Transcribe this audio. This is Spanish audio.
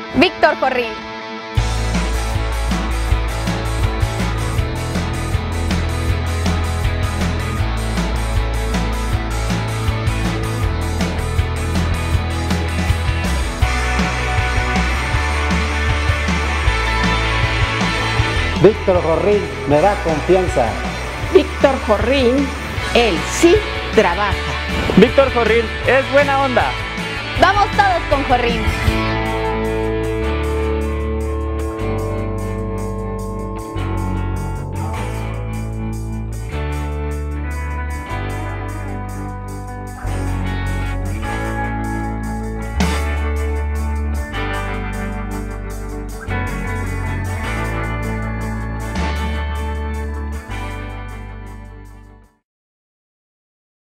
Víctor Jorrín. Víctor Jorrín me da confianza. Víctor Jorrín, él sí trabaja. Víctor Jorrín es buena onda. Vamos todos con Jorrín.